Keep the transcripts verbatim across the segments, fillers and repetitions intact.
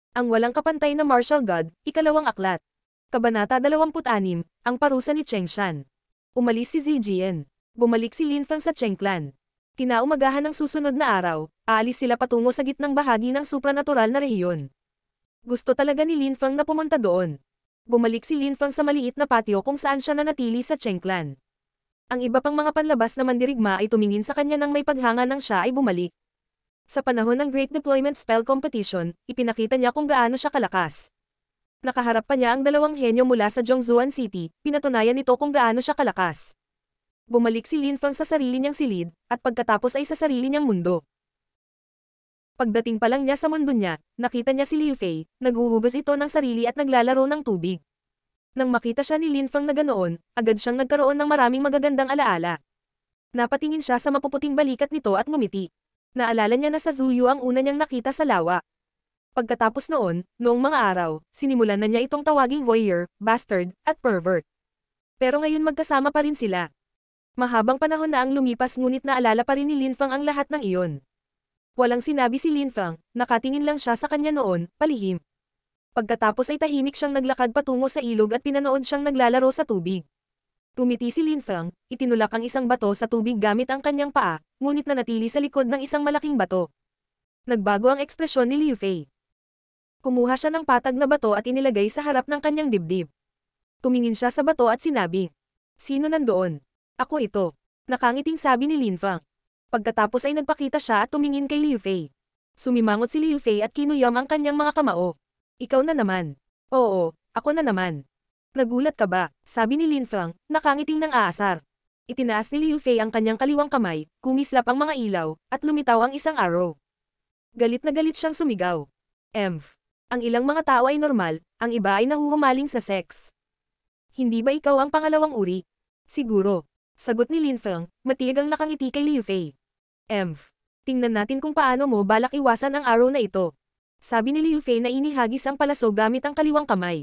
Ang walang kapantay na martial god, ikalawang aklat. Kabanata dalawampu't anim, ang parusa ni Cheng Shan. Umalis si Zijian. Bumalik si Lin Feng sa Cheng clan. Kinaumagahan ng susunod na araw, aalis sila patungo sa gitnang bahagi ng supranatural na rehiyon. Gusto talaga ni Lin Feng na pumunta doon. Bumalik si Lin Feng sa maliit na patio kung saan siya nanatili sa Cheng clan. Ang iba pang mga panlabas na mandirigma ay tumingin sa kanya nang may paghanga ng siya ay bumalik. Sa panahon ng Great Deployment Spell Competition, ipinakita niya kung gaano siya kalakas. Nakaharap pa niya ang dalawang henyo mula sa Zhongzuan City, pinatunayan nito kung gaano siya kalakas. Bumalik si Lin Feng sa sarili niyang silid, at pagkatapos ay sa sarili niyang mundo. Pagdating pa lang niya sa mundo niya, nakita niya si Liu Fei, naghuhugas ito ng sarili at naglalaro ng tubig. Nang makita siya ni Lin Feng na ganoon, agad siyang nagkaroon ng maraming magagandang alaala. Napatingin siya sa mapuputing balikat nito at ngumiti. Naalala niya na sa Zuyu ang una niyang nakita sa lawa. Pagkatapos noon, noong mga araw, sinimulan na niya itong tawaging voyeur, bastard, at pervert. Pero ngayon magkasama pa rin sila. Mahabang panahon na ang lumipas ngunit naalala pa rin ni Lin Feng ang lahat ng iyon. Walang sinabi si Lin Feng, nakatingin lang siya sa kanya noon, palihim. Pagkatapos ay tahimik siyang naglakad patungo sa ilog at pinanood siyang naglalaro sa tubig. Tumiti si Lin Feng, itinulak ang isang bato sa tubig gamit ang kanyang paa, ngunit nanatili sa likod ng isang malaking bato. Nagbago ang ekspresyon ni Liu Fei. Kumuha siya ng patag na bato at inilagay sa harap ng kanyang dibdib. Tumingin siya sa bato at sinabi, "Sino nandoon?" "Ako ito." Nakangiting sabi ni Lin Feng. Pagkatapos ay nagpakita siya at tumingin kay Liu Fei. Sumimangot si Liu Fei at kinuyam ang kanyang mga kamao. "Ikaw na naman." "Oo, ako na naman." "Nagulat ka ba?" sabi ni Lin Feng, nakangiting ng aasar. Itinaas ni Liu Fei ang kanyang kaliwang kamay, kumislap ang mga ilaw, at lumitaw ang isang arrow. Galit na galit siyang sumigaw. "Emph. Ang ilang mga tao ay normal, ang iba ay nahuhumaling sa sex. Hindi ba ikaw ang pangalawang uri?" "Siguro." Sagot ni Lin Feng, matigang nakangiti kay Liu Fei. "Emph. Tingnan natin kung paano mo balak iwasan ang arrow na ito." Sabi ni Liu Fei na inihagis ang palaso gamit ang kaliwang kamay.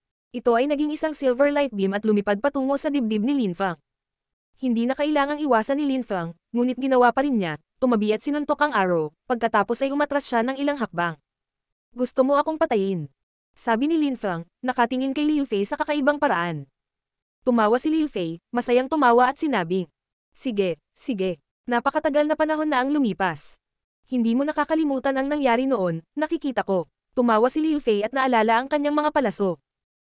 Ito ay naging isang silver light beam at lumipad patungo sa dibdib ni Lin Feng. Hindi na kailangang iwasan ni Lin Feng, ngunit ginawa pa rin niya, tumabi at sinuntok ang arrow, pagkatapos ay umatras siya ng ilang hakbang. "Gusto mo akong patayin?" sabi ni Lin Feng, nakatingin kay Liu Fei sa kakaibang paraan. Tumawa si Liu Fei, masayang tumawa at sinabi, "Sige, sige. Napakatagal na panahon na ang lumipas. Hindi mo nakakalimutan ang nangyari noon, nakikita ko." Tumawa si Liu Fei at naalala ang kanyang mga palaso.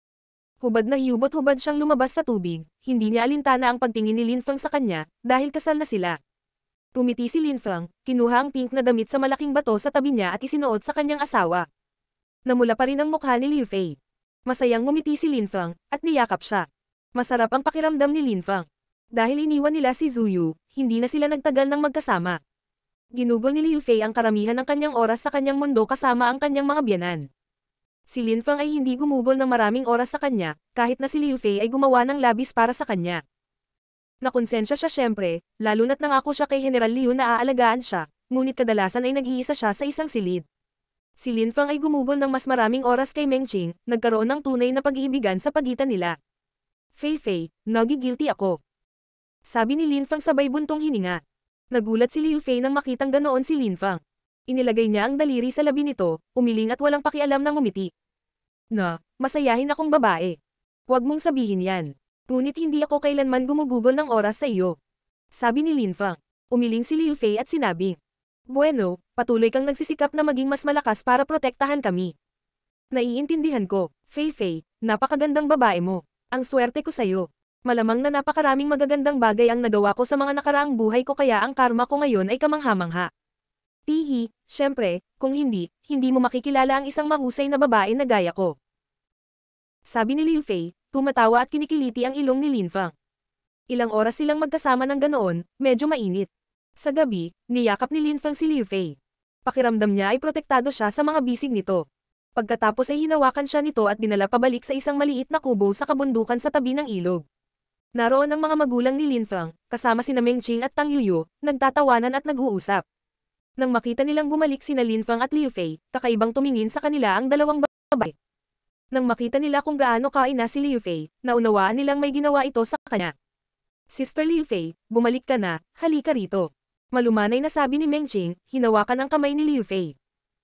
Hubad na hiyubot-hubad siyang lumabas sa tubig, hindi niya alintana ang pagtingin ni Lin Feng sa kanya, dahil kasal na sila. Tumiti si Lin Feng, kinuha ang pink na damit sa malaking bato sa tabi niya at isinuot sa kanyang asawa. Namula pa rin ang mukha ni Liu Fei. Masayang ngumiti si Lin Feng, at niyakap siya. Masarap ang pakiramdam ni Lin Feng. Dahil iniwan nila si Zuyu, hindi na sila nagtagal ng magkasama. Ginugol ni Liu Fei ang karamihan ng kanyang oras sa kanyang mundo kasama ang kanyang mga biyanan. Si Lin Feng ay hindi gumugol ng maraming oras sa kanya, kahit na si Liu Fei ay gumawa ng labis para sa kanya. Nakonsensya siya syempre, lalo na't nangako siya kay General Liu na aalagaan siya, ngunit kadalasan ay nag-iisa siya sa isang silid. Si Lin Feng ay gumugol ng mas maraming oras kay Meng Qing, nagkaroon ng tunay na pag-iibigan sa pagitan nila. "Fei Fei, nagigilty ako." sabi ni Lin Feng sabay buntong hininga. Nagulat si Liu Fei nang makitang ganoon si Lin Feng. Inilagay niya ang daliri sa labi nito, umiling at walang pakialam ng umiti. "Na, masayahin akong babae. Huwag mong sabihin yan. Ngunit hindi ako kailanman gumugugol ng oras sa iyo." sabi ni Lin Feng. Umiling si Liu Fei at sinabi, "Bueno, patuloy kang nagsisikap na maging mas malakas para protektahan kami. Naiintindihan ko, Fei Fei, napakagandang babae mo. Ang swerte ko sa'yo. Malamang na napakaraming magagandang bagay ang nagawa ko sa mga nakaraang buhay ko kaya ang karma ko ngayon ay kamangha-mangha. Tihi, syempre, kung hindi, hindi mo makikilala ang isang mahusay na babae na gaya ko." Sabi ni Liu Fei, tumatawa at kinikiliti ang ilong ni Lin Feng. Ilang oras silang magkasama ng ganoon, medyo mainit. Sa gabi, niyakap ni Lin Feng si Liu Fei. Pakiramdam niya ay protektado siya sa mga bisig nito. Pagkatapos ay hinawakan siya nito at dinala pabalik sa isang maliit na kubo sa kabundukan sa tabi ng ilog. Naroon ang mga magulang ni Lin Feng, kasama sina Meng Qing at Tang Yuyu, nagtatawanan at nag-uusap. Nang makita nilang bumalik sina Lin Feng at Liu Fei, kakaibang tumingin sa kanila ang dalawang babae. Nang makita nila kung gaano kaina si Liu Fei, naunawaan nilang may ginawa ito sa kanya. "Sister Liu Fei, bumalik ka na, halika rito." Malumanay na sabi ni Meng Qing, hinawakan ang kamay ni Liu Fei.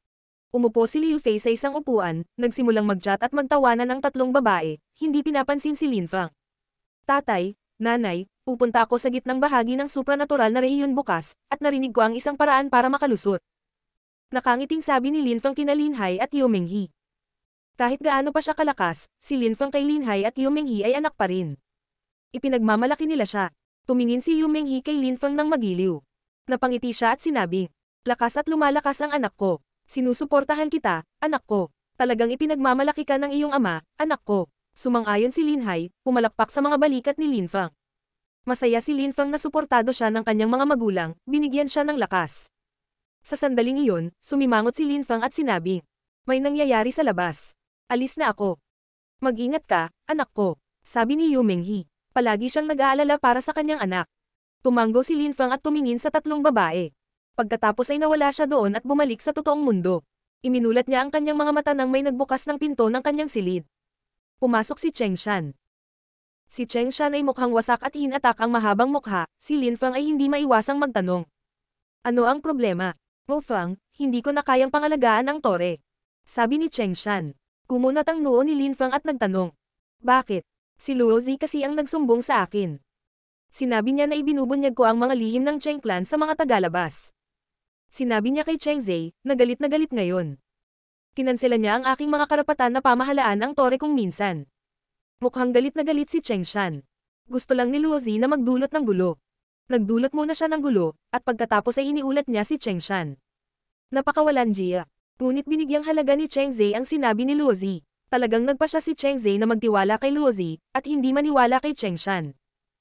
Umupo si Liu Fei sa isang upuan, nagsimulang mag-chat at magtawanan ang tatlong babae, hindi pinapansin si Lin Feng. Tatay, nanay, pupunta ako sa gitnang bahagi ng supranatural na rehiyon bukas, at narinig ko ang isang paraan para makalusot. Nakangiting sabi ni Lin Feng kina Lin Hai at Yu Menghe. Kahit gaano pa siya kalakas, si Lin Feng kay Lin Hai at Yu Menghe ay anak pa rin. Ipinagmamalaki nila siya. Tumingin si Yu Menghe kay Lin Feng ng magiliw. Napangiti siya at sinabi, "Lakas at lumalakas ang anak ko. Sinusuportahan kita, anak ko. Talagang ipinagmamalaki ka ng iyong ama, anak ko." Sumang-ayon si Lin Hai, pumalakpak sa mga balikat ni Lin Feng. Masaya si Lin Feng na suportado siya ng kanyang mga magulang, binigyan siya ng lakas. Sa sandaling iyon, sumimangot si Lin Feng at sinabi, "May nangyayari sa labas. Alis na ako. Mag-ingat ka, anak ko," sabi ni Yu Menghe. Palagi siyang nag-aalala para sa kanyang anak. Tumanggo si Lin Feng at tumingin sa tatlong babae. Pagkatapos ay nawala siya doon at bumalik sa totoong mundo. Iminulat niya ang kanyang mga mata nang may nagbukas ng pinto ng kanyang silid. Pumasok si Cheng Shan. Si Cheng Shan ay mukhang wasak at hinatak ang mahabang mukha, si Lin Feng ay hindi maiwasang magtanong. "Ano ang problema? Mo Feng, hindi ko na kayang pangalagaan ang tore," sabi ni Cheng Shan. Kumunat ang noo ni Lin Feng at nagtanong. "Bakit? Si Luo Zi kasi ang nagsumbong sa akin." Sinabi niya na ibinubunyag ko ang mga lihim ng Cheng clan sa mga tagalabas. Sinabi niya kay Cheng Zhe, na galit na galit ngayon. Kinansela niya ang aking mga karapatan na pamahalaan ang tore kung minsan. Mukhang galit na galit si Cheng Shan. Gusto lang ni Luo Zi na magdulot ng gulo. Nagdulot muna siya ng gulo, at pagkatapos ay iniulat niya si Cheng Shan. Napakawalan Jia. Ngunit binigyang halaga ni Cheng Zhe ang sinabi ni Luo Zi. Talagang nagpa siya si Cheng Zhe na magtiwala kay Luo Zi, at hindi maniwala kay Cheng Shan.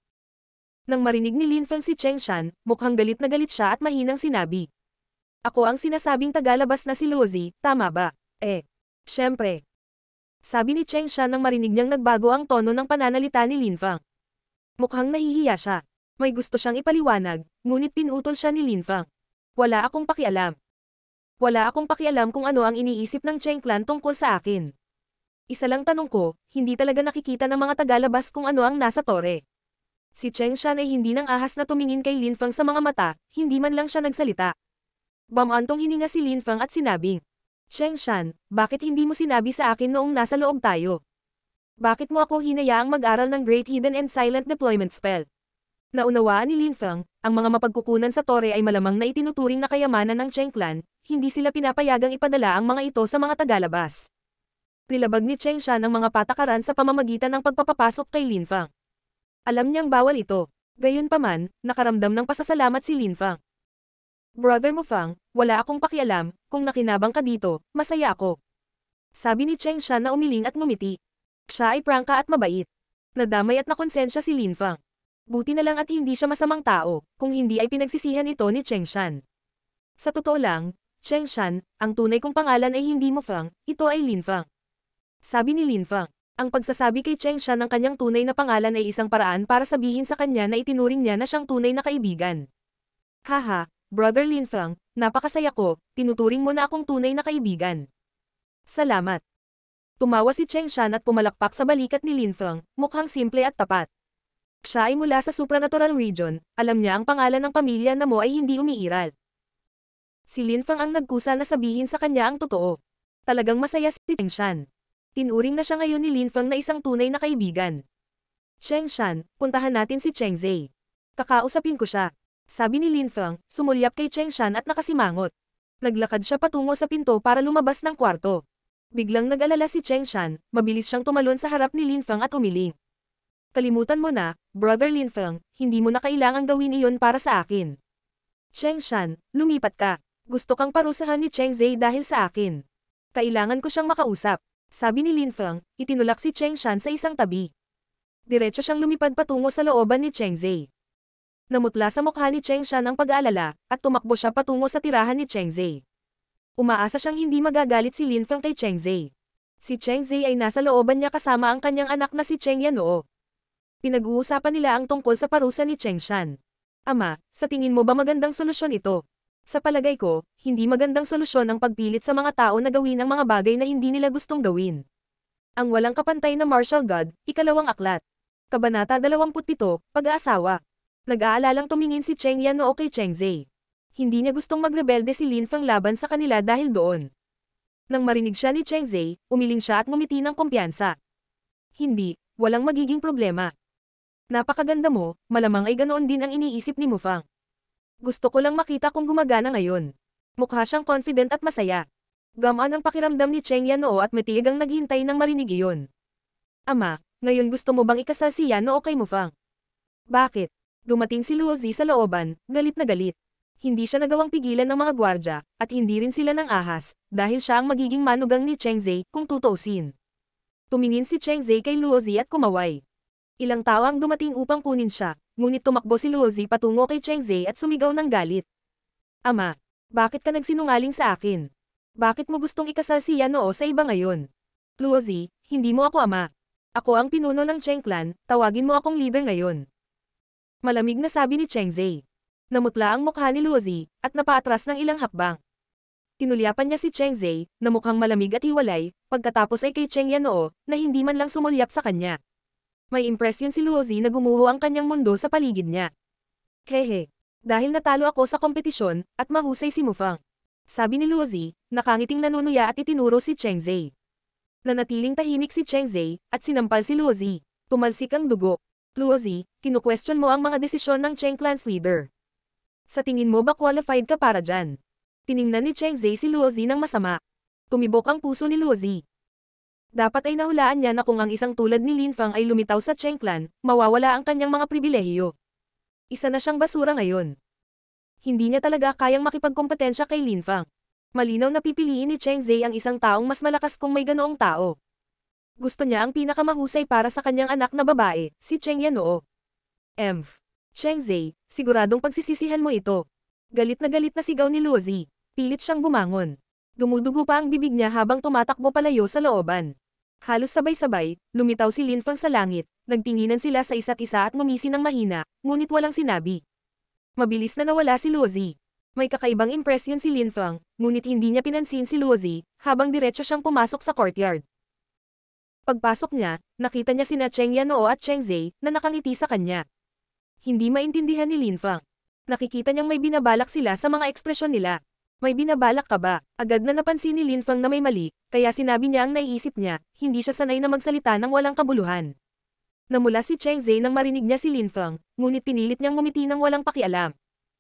Nang marinig ni Lin Feng si Cheng Shan, mukhang galit na galit siya at mahinang sinabi. "Ako ang sinasabing tagalabas na si Luo Zi, tama ba?" "Eh, syempre." Sabi ni Cheng Shan nang marinig niyang nagbago ang tono ng pananalita ni Lin Feng. Mukhang nahihiya siya. May gusto siyang ipaliwanag, ngunit pinutol siya ni Lin Feng. "Wala akong pakialam. Wala akong pakialam kung ano ang iniisip ng Cheng clan tungkol sa akin. Isa lang tanong ko, hindi talaga nakikita ng mga tagalabas kung ano ang nasa tore." Si Cheng Shan ay hindi nang ahas na tumingin kay Lin Feng sa mga mata, hindi man lang siya nagsalita. Bamantong hininga si Lin Feng at sinabing, "Cheng Shan, bakit hindi mo sinabi sa akin noong nasa loob tayo? Bakit mo ako hinayaang mag-aral ng Great Hidden and Silent Deployment Spell?" Naunawaan ni Lin Feng, ang mga mapagkukunan sa tore ay malamang na itinuturing na kayamanan ng Cheng clan, hindi sila pinapayagang ipadala ang mga ito sa mga tagalabas. Nilabag ni Cheng Shan ang mga patakaran sa pamamagitan ng pagpapapasok kay Lin Feng. Alam niyang bawal ito. Gayunpaman, nakaramdam ng pasasalamat si Lin Feng. "Brother Mo Feng, wala akong pakialam, kung nakinabang ka dito, masaya ako." Sabi ni Cheng Shan na umiling at ngumiti. Siya ay prangka at mabait. Nadamay at nakonsensya si Lin Feng. Buti na lang at hindi siya masamang tao, kung hindi ay pinagsisihan ito ni Cheng Shan. Sa totoo lang, Cheng Shan, ang tunay kong pangalan ay hindi Mo Feng, ito ay Lin Feng. Sabi ni Lin Feng. Ang pagsasabi kay Cheng Shan ng kanyang tunay na pangalan ay isang paraan para sabihin sa kanya na itinuring niya na siyang tunay na kaibigan. "Haha, Brother Lin Feng, napakasaya ko, tinuturing mo na akong tunay na kaibigan." "Salamat." Tumawa si Cheng Shan at pumalakpak sa balikat ni Lin Feng, mukhang simple at tapat. Siya ay mula sa supranatural region, alam niya ang pangalan ng pamilya na mo ay hindi umiiral. Si Lin Feng ang nagkusa na sabihin sa kanya ang totoo. Talagang masaya si Cheng Shan. Tinuring na siya ngayon ni Lin Feng na isang tunay na kaibigan. "Cheng Shan, puntahan natin si Cheng Zhe. Kakausapin ko siya," sabi ni Lin Feng, sumulyap kay Cheng Shan at nakasimangot. Naglakad siya patungo sa pinto para lumabas ng kwarto. Biglang nag-alala si Cheng Shan, mabilis siyang tumalon sa harap ni Lin Feng at umiling. "Kalimutan mo na, Brother Lin Feng, hindi mo na kailangang gawin iyon para sa akin. Cheng Shan, lumipat ka. Gusto kang parusahan ni Cheng Zhe dahil sa akin. Kailangan ko siyang makausap." Sabi ni Lin Feng, itinulak si Cheng Shan sa isang tabi. Diretso siyang lumipad patungo sa looban ni Cheng Zhe. Namutla sa mukha ni Cheng Shan ang pag-aalala, at tumakbo siya patungo sa tirahan ni Cheng Zhe. Umaasa siyang hindi magagalit si Lin Feng kay Cheng Zhe. Si Cheng Zhe ay nasa looban niya kasama ang kanyang anak na si Cheng Yanoo. Pinag-uusapan nila ang tungkol sa parusa ni Cheng Shan. "Ama, sa tingin mo ba magandang solusyon ito?" "Sa palagay ko, hindi magandang solusyon ang pagpilit sa mga tao na gawin ang mga bagay na hindi nila gustong gawin." Ang walang kapantay na martial god, ikalawang aklat. Kabanata dalawampu't pito, Pag-aasawa. Nag-aalalang tumingin si Cheng Yanoo kay Cheng Zhe. Hindi niya gustong magrebelde si Lin Feng laban sa kanila dahil doon. Nang marinig siya ni Cheng Zhe, umiling siya at ngumiti ng kumpiyansa. Hindi, walang magiging problema. Napakaganda mo, malamang ay ganoon din ang iniisip ni Mufang. Gusto ko lang makita kung gumagana ngayon. Mukha siyang confident at masaya. Gamaan ang pakiramdam ni Cheng Yanoo at matigang naghintay nang marinig iyon. Ama, ngayon gusto mo bang ikasal si Yanoo kay Mufang? Bakit? Dumating si Luo Zi sa looban, galit na galit. Hindi siya nagawang pigilan ng mga gwardya, at hindi rin sila ng ahas, dahil siya ang magiging manugang ni Cheng Zhe kung tutuusin. Tumingin si Cheng Zhe kay Luo Zi at kumaway. Ilang tao ang dumating upang kunin siya, ngunit tumakbo si Luo Zi patungo kay Cheng Zhe at sumigaw ng galit. Ama, bakit ka nagsinungaling sa akin? Bakit mo gustong ikasal si Yanoo sa iba ngayon? Luo Zi, hindi mo ako ama. Ako ang pinuno ng Cheng Clan, tawagin mo akong leader ngayon. Malamig na sabi ni Cheng Zhe. Namutla ang mukha ni Luo Zi, at napaatras ng ilang hakbang. Tinulyapan niya si Cheng Zhe, na mukhang malamig at hiwalay, pagkatapos ay kay Cheng Yanoo, na hindi man lang sumulyap sa kanya. May impresyon si Luo Zi na gumuho ang kanyang mundo sa paligid niya. Hehe, dahil natalo ako sa kompetisyon, at mahusay si Mufang. Sabi ni Luo Zi, nakangiting nanunuya at itinuro si Cheng Zhe. Nanatiling tahimik si Cheng Zhe, at sinampal si Luo Zi. Tumalsik ang dugo. Luo Zi, kinu-question mo ang mga desisyon ng Cheng Clan's leader. Sa tingin mo ba qualified ka para dyan? Tiningnan ni Cheng Zhe si Luo Zi ng masama. Tumibok ang puso ni Luo Zi. Dapat ay nahulaan niya na kung ang isang tulad ni Lin Fang ay lumitaw sa Cheng Clan, mawawala ang kanyang mga pribilehiyo. Isa na siyang basura ngayon. Hindi niya talaga kayang makipagkompetensya kay Lin Fang. Malinaw na pipiliin ni Cheng Zhe ang isang taong mas malakas kung may ganoong tao. Gusto niya ang pinakamahusay para sa kanyang anak na babae, si Cheng Yanoo. Emph. Cheng Zhe, siguradong pagsisisihan mo ito. Galit na galit na sigaw ni Luo Zi. Pilit siyang bumangon. Dumudugo pa ang bibig niya habang tumatakbo palayo sa looban. Halos sabay-sabay, lumitaw si Lin Fang sa langit, nagtinginan sila sa isa't isa at ngumisi ng mahina, ngunit walang sinabi. Mabilis na nawala si Luo Zi. May kakaibang impresyon si Lin Fang, ngunit hindi niya pinansin si Luo Zi, habang diretso siyang pumasok sa courtyard. Pagpasok niya, nakita niya sina Cheng Yanoo at Cheng Zhe, na nakangiti sa kanya. Hindi maintindihan ni Lin Fang. Nakikita niyang may binabalak sila sa mga ekspresyon nila. May binabalak ka ba? Agad na napansin ni Lin Fang na may mali, kaya sinabi niya ang naiisip niya, hindi siya sanay na magsalita ng walang kabuluhan. Namula si Cheng Zhe nang marinig niya si Lin Fang, ngunit pinilit niyang ngumiti ng walang pakialam.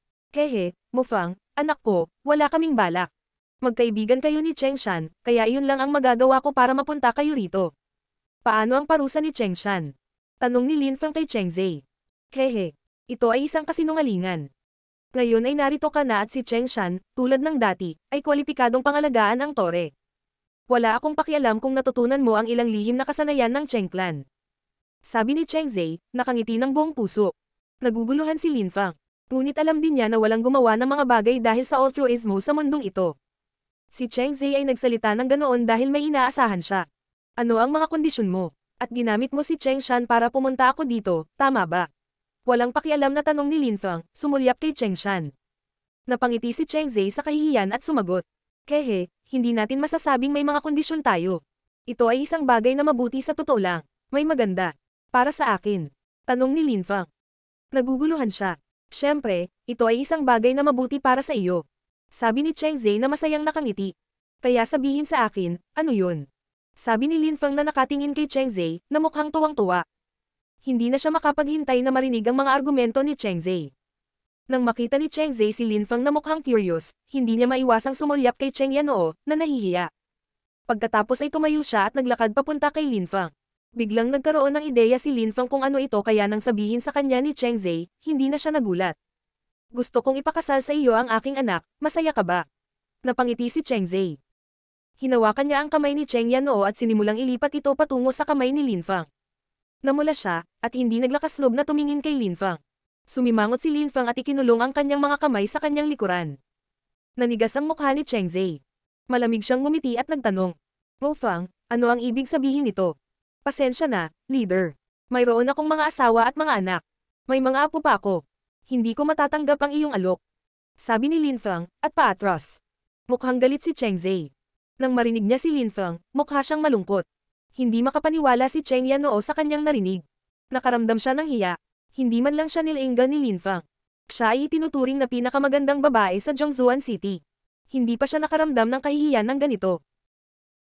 Hehe, Mufang, anak ko, wala kaming balak. Magkaibigan kayo ni Cheng Shan, kaya iyon lang ang magagawa ko para mapunta kayo rito. Paano ang parusa ni Cheng Shan? Tanong ni Lin Fang kay Cheng Zhe. Hehe, ito ay isang kasinungalingan. Ngayon ay narito ka na at si Cheng Shan, tulad ng dati, ay kwalipikadong pangalagaan ang tore. Wala akong pakialam kung natutunan mo ang ilang lihim na kasanayan ng Cheng Clan. Sabi ni Cheng Zhe, nakangiti ng buong puso. Naguguluhan si Lin Fang. Ngunit alam din niya na walang gumawa ng mga bagay dahil sa altruismo sa mundong ito. Si Cheng Zhe ay nagsalita ng ganoon dahil may inaasahan siya. Ano ang mga kondisyon mo? At ginamit mo si Cheng Shan para pumunta ako dito, tama ba? Walang pakialam na tanong ni Lin Fang, sumulyap kay Cheng Shan. Napangiti si Cheng Zhe sa kahihiyan at sumagot. Kehe, hindi natin masasabing may mga kondisyon tayo. Ito ay isang bagay na mabuti sa totoo lang. May maganda. Para sa akin. Tanong ni Lin Fang. Naguguluhan siya. Siyempre, ito ay isang bagay na mabuti para sa iyo. Sabi ni Cheng Zhe na masayang nakangiti. Kaya sabihin sa akin, ano yun? Sabi ni Lin Fang na nakatingin kay Cheng Zhe, na mukhang tuwang-tuwa. Hindi na siya makapaghintay na marinig ang mga argumento ni Cheng Zhe. Nang makita ni Cheng Zhe si Lin Fang na mukhang curious, hindi niya maiwasang sumulyap kay Cheng Yanoo, na nahihiya. Pagkatapos ay tumayo siya at naglakad papunta kay Lin Fang. Biglang nagkaroon ng ideya si Lin Fang kung ano ito kaya nang sabihin sa kanya ni Cheng Zhe, hindi na siya nagulat. Gusto kong ipakasal sa iyo ang aking anak, masaya ka ba? Napangiti si Cheng Zhe. Hinawakan niya ang kamay ni Cheng Yanoo at sinimulang ilipat ito patungo sa kamay ni Lin Fang. Namula siya, at hindi naglakas loob na tumingin kay Lin Fang. Sumimangot si Lin Fang at ikinulong ang kanyang mga kamay sa kanyang likuran. Nanigas ang mukha ni Cheng Zhe. Malamig siyang ngumiti at nagtanong. Mo Fang, ano ang ibig sabihin nito? Pasensya na, leader. Mayroon akong mga asawa at mga anak. May mga apo pa ako. Hindi ko matatanggap ang iyong alok. Sabi ni Lin Fang, at paatras. Mukhang galit si Cheng Zhe. Nang marinig niya si Lin Fang, mukha siyang malungkot. Hindi makapaniwala si Cheng Yanoo sa kanyang narinig. Nakaramdam siya ng hiya. Hindi man lang siya nilainggan ni Lin Fang. Siya ay itinuturing na pinakamagandang babae sa Zhongzuan City. Hindi pa siya nakaramdam ng kahihiyan ng ganito.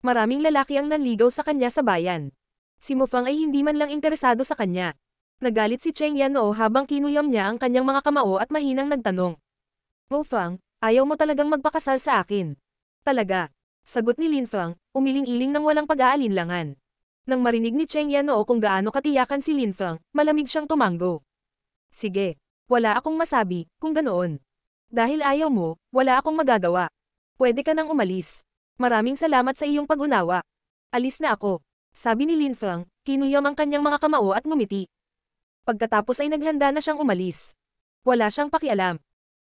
Maraming lalaki ang nanligaw sa kanya sa bayan. Si Mo Fang ay hindi man lang interesado sa kanya. Nagalit si Cheng Yanoo habang kinuyam niya ang kanyang mga kamao at mahinang nagtanong. Mo Fang, ayaw mo talagang magpakasal sa akin? Talaga. Sagot ni Lin Fang, umiling-iling ng walang pag-aalinlangan. Nang marinig ni Cheng Yanoo kung gaano katiyakan si Lin Fang, malamig siyang tumanggo. Sige. Wala akong masabi, kung ganoon. Dahil ayaw mo, wala akong magagawa. Pwede ka nang umalis. Maraming salamat sa iyong pag-unawa. Alis na ako. Sabi ni Lin Fang, kinuyam ang kanyang mga kamao at ngumiti. Pagkatapos ay naghanda na siyang umalis. Wala siyang pakialam.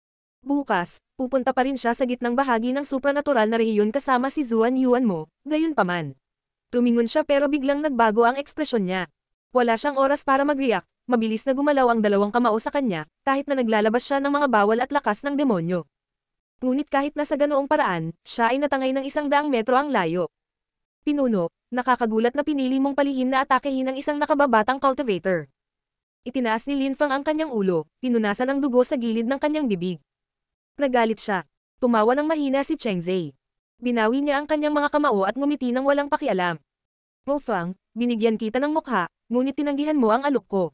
Bukas, pupunta pa rin siya sa gitnang bahagi ng supranatural na rehiyon kasama si Zuan Yuan Mo, gayunpaman. Tumingon siya pero biglang nagbago ang ekspresyon niya. Wala siyang oras para mag-react. Mabilis na gumalaw ang dalawang kamao sa kanya, kahit na naglalabas siya ng mga bawal at lakas ng demonyo. Ngunit kahit na sa ganoong paraan, siya ay natangay ng isang daang metro ang layo. Pinuno, nakakagulat na pinili mong palihim na atakehin ng isang nakababatang cultivator. Itinaas ni Lin Fang ang kanyang ulo, pinunasan ang dugo sa gilid ng kanyang bibig. Nagalit siya. Tumawa ng mahina si Cheng Zhe. Binawi niya ang kanyang mga kamao at ngumiti ng walang pakialam. Mo Fang, binigyan kita ng mukha, ngunit tinanggihan mo ang alok ko.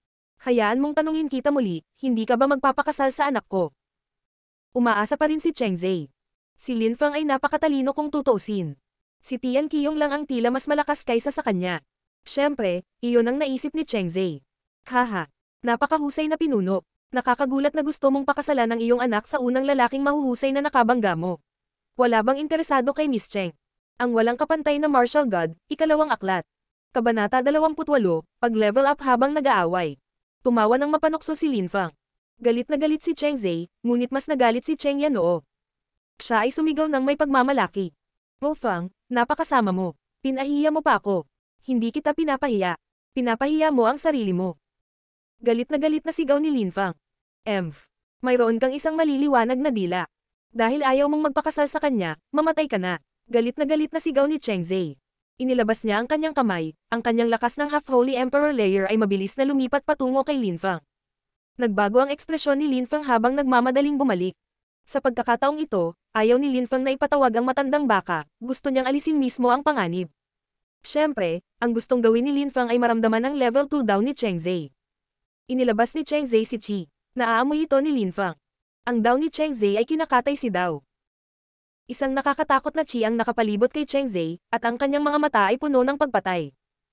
Hayaan mong tanungin kita muli, hindi ka ba magpapakasal sa anak ko? Umaasa pa rin si Cheng Zhe. Si Lin Fang ay napakatalino kung tutuusin. Si Tian Qiyong lang ang tila mas malakas kaysa sa kanya. Siyempre, iyon ang naisip ni Cheng Zhe. Haha, napakahusay na pinuno. Nakakagulat na gusto mong pakasalan ang iyong anak sa unang lalaking mahuhusay na nakabangga mo. Wala bang interesado kay Miss Cheng? Ang walang kapantay na martial god, ikalawang aklat. Kabanata dalawampu't walo, pag-level up habang nag-aaway. Tumawa ng mapanokso si Lin Fang. Galit na galit si Cheng Zhe, ngunit mas nagalit si Cheng Yanoo. Siya ay sumigaw ng may pagmamalaki. Mo Fang, napakasama mo. Pinahiya mo pa ako. Hindi kita pinapahiya. Pinapahiya mo ang sarili mo. Galit na galit na sigaw ni Lin Fang. Emph. Mayroon kang isang maliliwanag na dila. Dahil ayaw mong magpakasal sa kanya, mamatay ka na. Galit na galit na sigaw ni Cheng Zhe. Inilabas niya ang kanyang kamay, ang kanyang lakas ng Half-Holy Emperor layer ay mabilis na lumipat patungo kay Lin Fang. Nagbago ang ekspresyon ni Lin Fang habang nagmamadaling bumalik. Sa pagkakataong ito, ayaw ni Lin Fang na ipatawag ang matandang baka, gusto niyang alisin mismo ang panganib. Siyempre, ang gustong gawin ni Lin Fang ay maramdaman ang level two down ni Cheng Zhe. Inilabas ni Cheng Zhe si Qi. Naaamoy ito ni Lin Fang. Ang daw ni Cheng Zhe ay kinakatay si Dao. Isang nakakatakot na Qi ang nakapalibot kay Cheng Zhe, at ang kanyang mga mata ay puno ng pagpatay.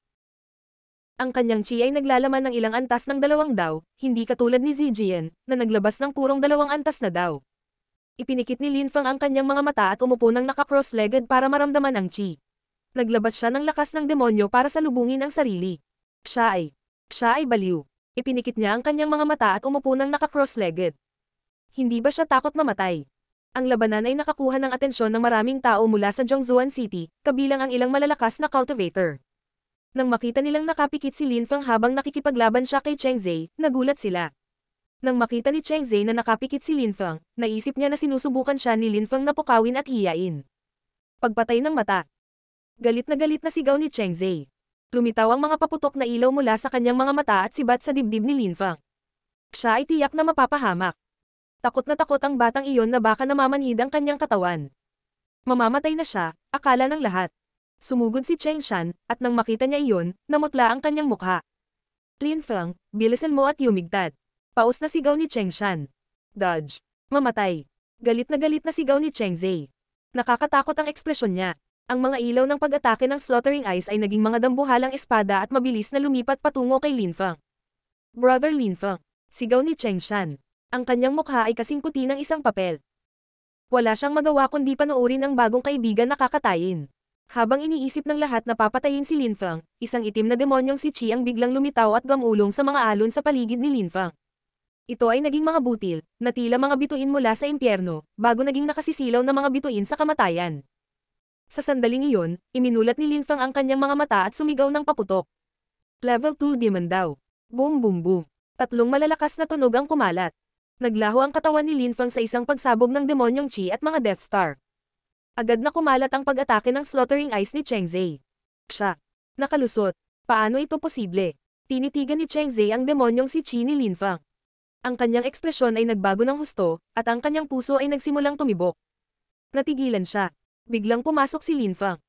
Ang kanyang Qi ay naglalaman ng ilang antas ng dalawang Dao, hindi katulad ni Zijian, na naglabas ng purong dalawang antas na Dao. Ipinikit ni Lin Fang ang kanyang mga mata at umupo ng naka-cross-legged para maramdaman ang Qi. Naglabas siya ng lakas ng demonyo para salubungin ang sarili. Siya ay, siya ay baliw. Ipinikit niya ang kanyang mga mata at umupo ng naka-cross-legged. Hindi ba siya takot mamatay? Ang labanan ay nakakuha ng atensyon ng maraming tao mula sa Zhongzuan City, kabilang ang ilang malalakas na cultivator. Nang makita nilang nakapikit si Lin Fang habang nakikipaglaban siya kay Cheng Zhe, nagulat sila. Nang makita ni Cheng Zhe na nakapikit si Lin Fang, naisip niya na sinusubukan siya ni Lin Fang na pukawin at hiyain. Pagpatay ng mata. Galit na galit na sigaw ni Cheng Zhe. Lumitaw ang mga paputok na ilaw mula sa kanyang mga mata at sibat sa dibdib ni Lin Fang. Siya ay tiyak na mapapahamak. Takot na takot ang batang iyon na baka namamanhid ang kanyang katawan. Mamamatay na siya, akala ng lahat. Sumugod si Cheng Shan, at nang makita niya iyon, namutla ang kanyang mukha. Lin Fang, bilisan mo at yumigtad. Paus na sigaw ni Cheng Shan. Dodge. Mamatay. Galit na galit na sigaw ni Cheng Zhe. Nakakatakot ang ekspresyon niya. Ang mga ilaw ng pag-atake ng Slaughtering Eyes ay naging mga dambuhalang espada at mabilis na lumipat patungo kay Lin Fang. Brother Lin Fang. Sigaw ni Cheng Shan. Ang kanyang mukha ay kasing puti ng isang papel. Wala siyang magawa kundi panoorin ang bagong kaibigan na kakatayin. Habang iniisip ng lahat na papatayin si Lin Fang, isang itim na demonyong si Qi ang biglang lumitaw at gamulong sa mga alon sa paligid ni Lin Fang. Ito ay naging mga butil, na tila mga bituin mula sa impyerno, bago naging nakasisilaw na mga bituin sa kamatayan. Sa sandaling iyon, iminulat ni Lin Fang ang kanyang mga mata at sumigaw ng paputok. Level two Demon daw. Boom boom boom. Tatlong malalakas na tunog ang kumalat. Naglaho ang katawan ni Lin Fang sa isang pagsabog ng demonyong Qi at mga Death Star. Agad na kumalat ang pag-atake ng Slaughtering Eyes ni Cheng Zhe. Siya. Nakalusot. Paano ito posible? Tinitigan ni Cheng Zhe ang demonyong si Qi ni Lin Fang. Ang kanyang ekspresyon ay nagbago ng husto, at ang kanyang puso ay nagsimulang tumibok. Natigilan siya. Biglang pumasok si Lin Fang.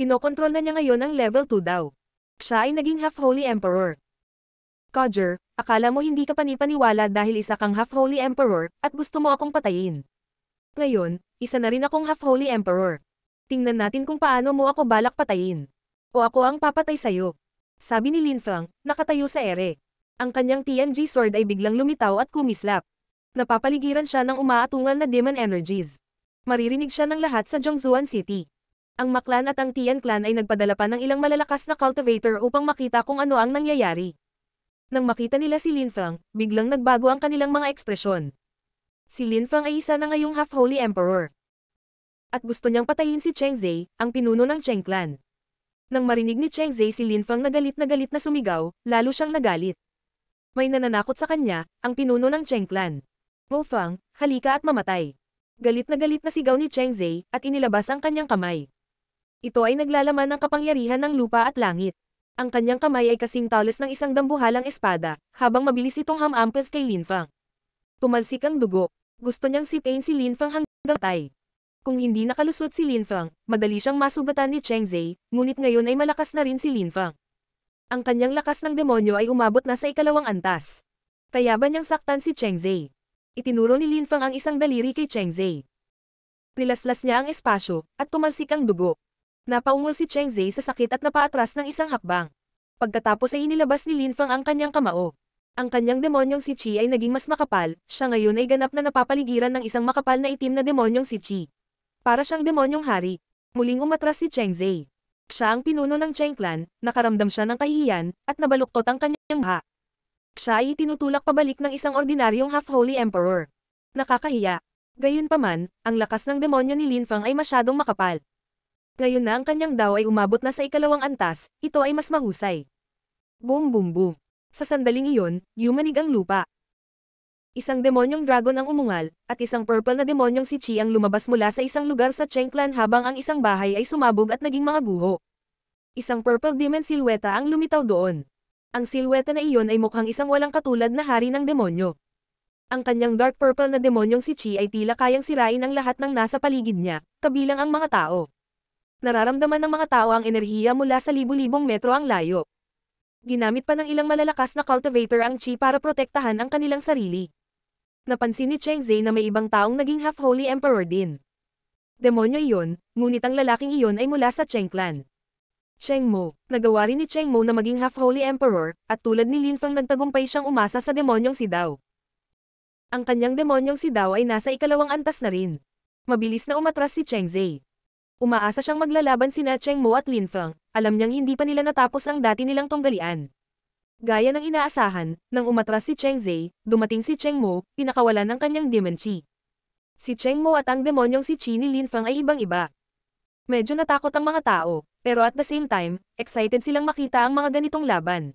Kinokontrol na niya ngayon ang level two daw. Siya ay naging half-holy emperor. Codger, akala mo hindi ka panipaniwala dahil isa kang half-holy emperor, at gusto mo akong patayin. Ngayon, isa na rin akong half-holy emperor. Tingnan natin kung paano mo ako balak patayin. O ako ang papatay sa'yo. Sabi ni Lin Feng, nakatayo sa ere. Ang kanyang T N G sword ay biglang lumitaw at kumislap. Napapaligiran siya ng umaatungal na demon energies. Maririnig siya ng lahat sa Zhongzuan City. Ang Maklan at ang Tian Clan ay nagpadala pa ng ilang malalakas na cultivator upang makita kung ano ang nangyayari. Nang makita nila si Lin Feng, biglang nagbago ang kanilang mga ekspresyon. Si Lin Feng ay isa na ngayong half-holy emperor. At gusto niyang patayin si Cheng Zhe, ang pinuno ng Cheng Clan. Nang marinig ni Cheng Zhe si Lin Feng na galit na galit na sumigaw, lalo siyang nagalit. May nananakot sa kanya, ang pinuno ng Cheng Clan. Mo Feng, halika at mamatay. Galit na galit na sigaw ni Cheng Zhe, at inilabas ang kanyang kamay. Ito ay naglalaman ng kapangyarihan ng lupa at langit. Ang kanyang kamay ay kasing talos ng isang dambuhalang espada, habang mabilis itong hamampas kay Lin Feng. Tumalsik ang dugo. Gusto niyang sipain si Lin Feng hanggang patay. Kung hindi nakalusot si Lin Feng, madali siyang masugatan ni Cheng Zhe, ngunit ngayon ay malakas na rin si Lin Feng. Ang kanyang lakas ng demonyo ay umabot na sa ikalawang antas. Kaya ba niyang saktan si Cheng Zhe? Itinuro ni Lin Feng ang isang daliri kay Cheng Zhe. Nilaslas niya ang espasyo, at tumalsik ang dugo. Napaungol si Cheng Zhe sa sakit at napaatras ng isang hakbang. Pagkatapos ay inilabas ni Lin Feng ang kanyang kamao. Ang kanyang demonyong si Qi ay naging mas makapal, siya ngayon ay ganap na napapaligiran ng isang makapal na itim na demonyong si Qi. Para siyang demonyong hari. Muling umatras si Cheng Zhe. Siya ang pinuno ng Cheng Clan, nakaramdam siya ng kahihiyan, at nabaluktot ang kanyang ha. Siya ay itinutulak pabalik ng isang ordinaryong half-holy emperor. Nakakahiya. Gayunpaman, ang lakas ng demonyo ni Lin Feng ay masyadong makapal. Ngayon na ang kanyang daw ay umabot na sa ikalawang antas, ito ay mas mahusay. Boom boom boom. Sa sandaling iyon, yumanig ang lupa. Isang demonyong dragon ang umungal, at isang purple na demonyong si Qi ang lumabas mula sa isang lugar sa Cheng Clan habang ang isang bahay ay sumabog at naging mga guho. Isang purple demon silweta ang lumitaw doon. Ang silweta na iyon ay mukhang isang walang katulad na hari ng demonyo. Ang kanyang dark purple na demonyong si Qi ay tila kayang sirain ang lahat ng nasa paligid niya, kabilang ang mga tao. Nararamdaman ng mga tao ang enerhiya mula sa libu-libong metro ang layo. Ginamit pa ng ilang malalakas na cultivator ang Qi para protektahan ang kanilang sarili. Napansin ni Cheng Zhe na may ibang taong naging half-holy emperor din. Demonyo iyon, ngunit ang lalaking iyon ay mula sa Cheng Clan. Cheng Mo, nagawa rin ni Cheng Mo na maging half-holy emperor, at tulad ni Lin Feng nagtagumpay siyang umasa sa demonyong si Dao. Ang kanyang demonyong si Dao ay nasa ikalawang antas na rin. Mabilis na umatras si Cheng Zhe. Umaasa siyang maglalaban sina Cheng Mo at Lin Feng, alam niyang hindi pa nila natapos ang dati nilang tunggalian. Gaya ng inaasahan, nang umatras si Cheng Zhe, dumating si Cheng Mo, pinakawalan ng kanyang demon Qi. Si Cheng Mo at ang demonyong si Qi ni Lin Feng ay ibang-iba. Medyo natakot ang mga tao, pero at the same time, excited silang makita ang mga ganitong laban.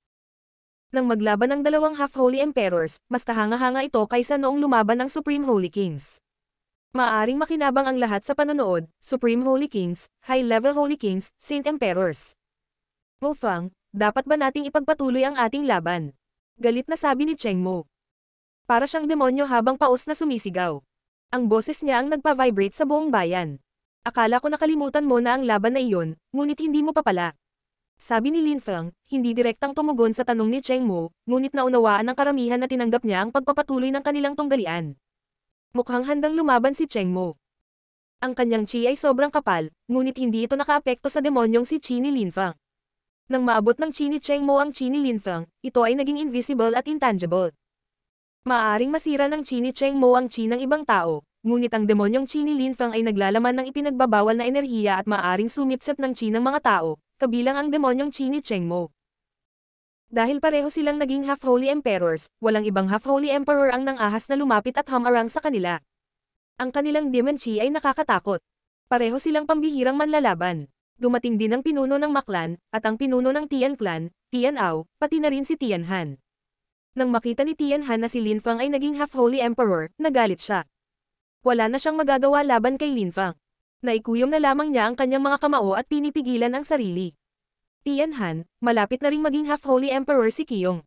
Nang maglaban ng dalawang half-holy emperors, mas kahanga-hanga ito kaysa noong lumaban ng Supreme Holy Kings. Maaaring makinabang ang lahat sa panonood, Supreme Holy Kings, High-Level Holy Kings, Saint Emperors. Mo Feng, dapat ba nating ipagpatuloy ang ating laban? Galit na sabi ni Cheng Mo. Para siyang demonyo habang paos na sumisigaw. Ang boses niya ang nagpa-vibrate sa buong bayan. Akala ko nakalimutan mo na ang laban na iyon, ngunit hindi mo pa pala. Sabi ni Lin Feng, hindi direktang tumugon sa tanong ni Cheng Mo, ngunit naunawaan ng karamihan na tinanggap niya ang pagpapatuloy ng kanilang tunggalian. Mukhang handang lumaban si Cheng Mo. Ang kanyang Qi ay sobrang kapal, ngunit hindi ito nakaapekto sa demonyong si Qi ni Lin Feng. Nang maabot ng Qi ni Cheng Mo ang Qi ni Lin Feng, ito ay naging invisible at intangible. Maaaring masira ng Qi ni Cheng Mo ang Qi ng ibang tao, ngunit ang demonyong Qi ni Lin Feng ay naglalaman ng ipinagbabawal na enerhiya at maaaring sumipsip ng Qi ng mga tao, kabilang ang demonyong Qi ni Cheng Mo. Dahil pareho silang naging half-holy emperors, walang ibang half-holy emperor ang nang-ahas na lumapit at humarang sa kanila. Ang kanilang demon Qi ay nakakatakot. Pareho silang pambihirang manlalaban. Dumating din ang pinuno ng Maklan, at ang pinuno ng Tian Clan, Tian Ao, pati na rin si Tian Han. Nang makita ni Tian Han na si Lin Feng ay naging half-holy emperor, nagalit siya. Wala na siyang magagawa laban kay Lin Feng. Naikuyom na lamang niya ang kanyang mga kamao at pinipigilan ang sarili. Tian Han, malapit na ring maging half-holy emperor si Qiyong.